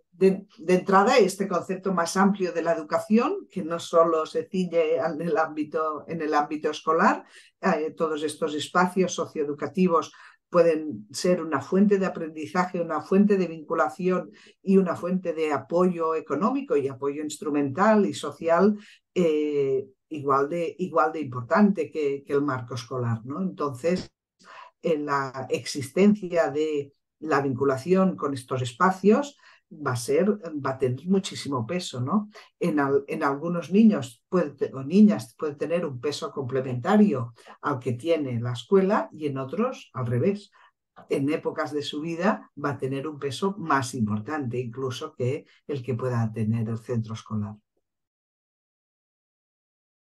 de entrada, este concepto más amplio de la educación, que no solo se ciñe en el ámbito escolar, todos estos espacios socioeducativos pueden ser una fuente de aprendizaje, una fuente de vinculación y una fuente de apoyo económico y apoyo instrumental y social igual de importante que el marco escolar, ¿no? Entonces, en la existencia de la vinculación con estos espacios va a tener muchísimo peso, ¿no? En algunos niños o niñas puede tener un peso complementario al que tiene la escuela y en otros al revés. En épocas de su vida va a tener un peso más importante incluso que el que pueda tener el centro escolar.